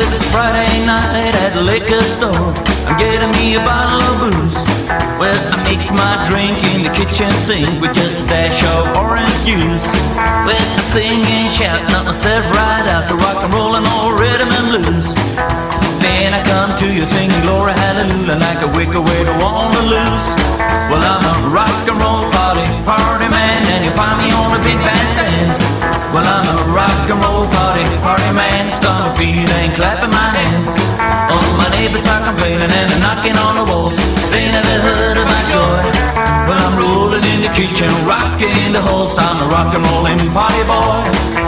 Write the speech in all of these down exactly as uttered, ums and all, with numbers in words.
it's Friday night at the liquor store. I'm getting me a bottle of booze. Well, I mix my drink in the kitchen sink with just a dash of orange juice. Well, I sing and shout, knock myself right out to rock and roll and all rhythm and blues. Then I come to you singing glory hallelujah like a wicked way to want to lose. Well, I'm a rock and roll party, party man, and you find me on the big bandstands. Well, I'm a rock and roll party, party man, stomping feet and clapping my hands. Oh, my neighbors are complaining and they're knocking on the walls. They never heard of my joy. Well, I'm rolling in the kitchen, rocking the halls. I'm a rock and rollin' party boy.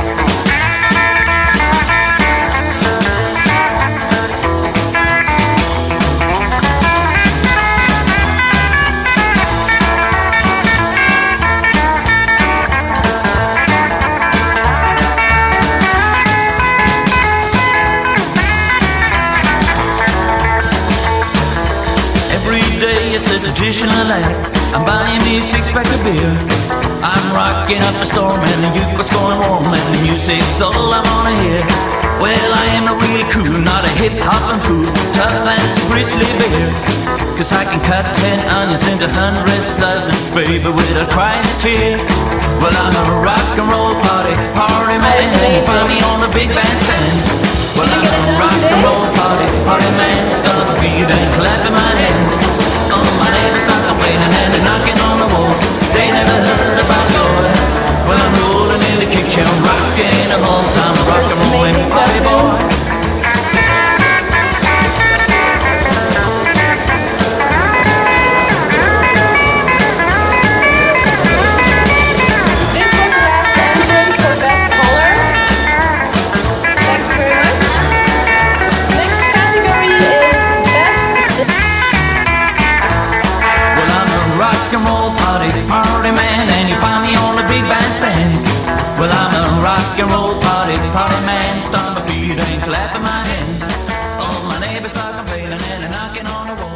It's a traditional act. I'm buying me a six-pack of beer. I'm rocking up a storm and the jukebox going warm and the music's all I wanna hear. Well, I am a really cool, not a hip-hoppin' fool, tough as a grizzly bear. Cause I can cut ten onions into hundreds slices, baby, without crying a tear. Well, I'm a rock and roll party, party man, and you find me on the big bandstand. Well, I'm a rock and roll party, party man, stomping feet and clapping my hands. Oh, my neighbors are complaining and they're knocking on the walls. They never heard about joy. Well, I'm rolling in the kitchen, rocking the halls. I'm a rock and rollin' party boy. Party man, and you find me on the big bandstands. Well, I'm a rock and roll party, party man, stomping feet and clapping my hands. All my neighbors are complaining and they're knocking on the wall.